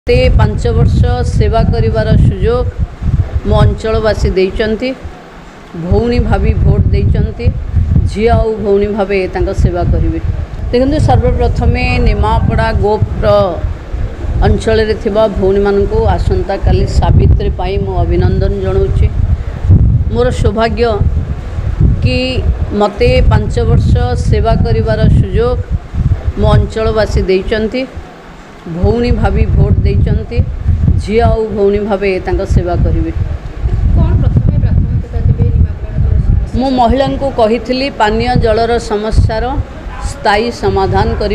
ते 5 वर्ष सेवा करिवार सुजोग मो अंचलवासी देइचंती। भौणी भाभी भोट देइचंती। झिया और भौणी भावे तांका सेवा करिवे। देखंतु सर्वप्रथम निमापड़ा गोप्र अंचल रे थिबा भौणी मानकु आसंता काली सावित्री पाई मो अभिनंदन जणाउछि। मोर सौभाग्य कि मते 5 वर्ष सेवा करिवार सुजोग मो अंचलवासी देइचंती। भौणी भाभी भोट देइचंती। झिया और भौणी भावे तांका सेवा करिवे। मु महिला को कही पानीय जलर समस्यार स्थायी समाधान करी।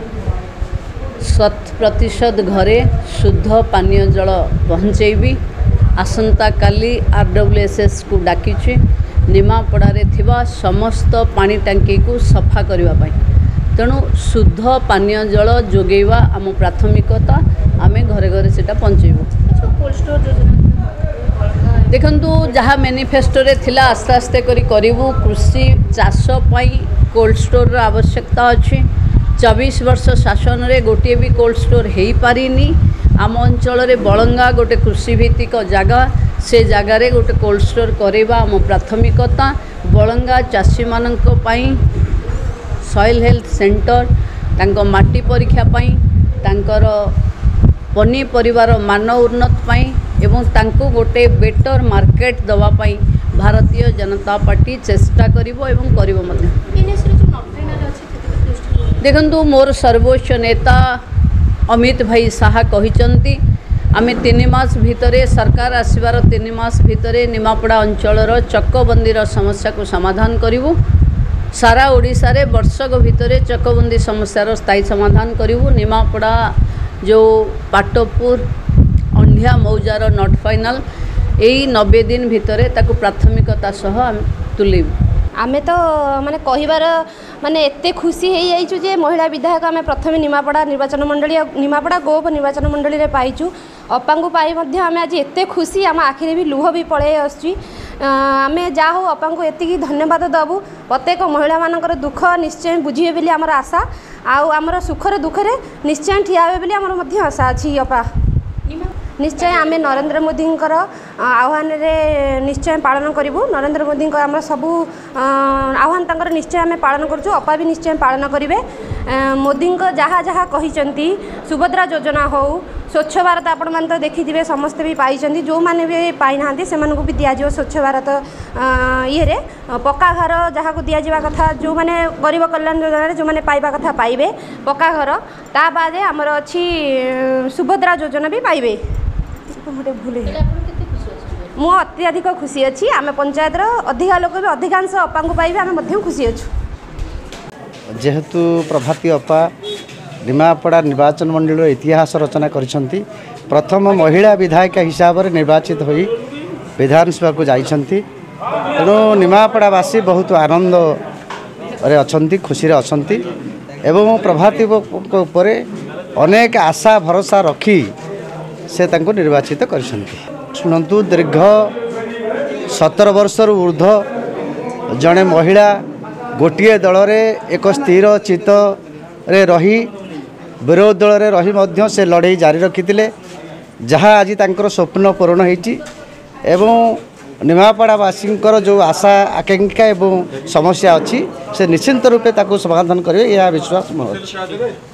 100% घरे शुद्ध पानीय जल पहुँचेबी। आसंता काली RWSS को डाकिछि निमापड़ारे थिबा समस्त पानी टांकी को सफा करबा पई। तेणु शुद्ध पानीय जल जोगेवा आम प्राथमिकता। आमे घरे घरे सेटा पहुँचेबू। देखंतु जहाँ मैनिफेस्टो रे थिला आस्ते आस्ते करूँ। कृषि चाष पाई कोल्ड स्टोर आवश्यकता अच्छी। 24 वर्ष शासन रे गोटे भी कोल्ड स्टोर हो पारिनी। आम अंचल रे बलंगा गोटे कृषि भित्तिक जगह से जगार गोटे कोल्ड स्टोर करवा आम प्राथमिकता। बलंगा चाषी मानक पई सॉइल हेल्थ सेंटर तांको माटी परीक्षा पाई तांकर पनीपरिवार मान उन्नत पाई एवं तांको गोटे बेटर मार्केट दवा पाई भारतीय जनता पार्टी चेष्टा करिवो एवं करिवो मध्ये। देखंतु मोर सर्वोच्च नेता अमित भाई साहा कहिचंती आमे 3 मास भितरे सरकार आसीबार 3 मास भितरे निमापड़ा अंचलर चक्कबंदीर समस्या को समाधान करिवो। सारा ओडिशा रे वर्षक भितरे चक्कबंदी समस्यार स्थायी समाधान करिवो। निमापड़ा जो पाटपुर अंधिया मौजार नॉट फाइनल यही 90 दिन भितरे ताकू प्राथमिकता सह तुलेबू। आमे तो माने कहिबार माने एते खुशी हे जाइछु जे महिला विधायक आमे प्रथम निमापड़ा निर्वाचन मंडली निमापड़ा गोप निर्वाचन मंडली रे पाइछु। अपांगु पाई मध्ये आमे आज एते खुशी आम आखिरे भी लुह भी पळे आछि। आमे जा हो अपांगु एतिकी धन्यवाद दबु। प्रत्येक महिला मानकर दुख निश्चय बुझिए बेली हमर आशा आउ हमर सुखरे दुखरे निश्चय ठियावे बेली हमर मध्ये आशा अछि। अपा निश्चय आमे नरेंद्र मोदी आह्वान रे निश्चय पालन करूँ। नरेंद्र मोदी आम सब आह्वान तंकर निश्चय आमे पालन करूँ। अपा भी निश्चय पालन करेंगे। मोदी जहाँ जहाँ कहते सुभद्रा योजना हो स्वच्छ भारत आपण मैंने तो देखिए समस्ते भी पाई जो मैंने भी पाई ना से भी दिज्व स्वच्छ भारत ये पक्का घर जहाँ को दिज्वा कथा जो मैंने गरीब कल्याण योजना जो मैंने पाइबा कथा पाइबे पक्का घर ता बाद आमर अच्छी सुभद्रा योजना भी पाइबे। मु अत्यधिक खुशी अच्छी। आम पंचायत अधिका लोक भी अधिकांश अपा को पाइबे आम खुशी अच्छु। जेहेतु प्रभाती अपा निमापड़ा निर्वाचन मंडल इतिहास रचना करिसंती। प्रथम महिला विधायक हिसाब से निर्वाचित होई विधानसभा को जाइछंती। तेणु निमापड़ावासी बहुत आनंद रे अछंती खुशी रे अछंती एवं प्रभाती उपरे अनेक आशा भरोसा रखी से तांको निर्वाचित करिसंती। शुणु दीर्घ 17 वर्षर ऊर्ध्व जड़े महिला गोटे दल में एक स्थिर चित्त रे रही विरोध दल रे रही मध्य से लड़ाई जारी रखी जहाँ आज तांकर स्वप्न पूरण होती एवं निमापड़ावासी जो आशा आकांक्षा एवं समस्या अच्छी से निश्चिंत रूपे ताकू समाधान करेंगे यह विश्वास मोर अच्छी।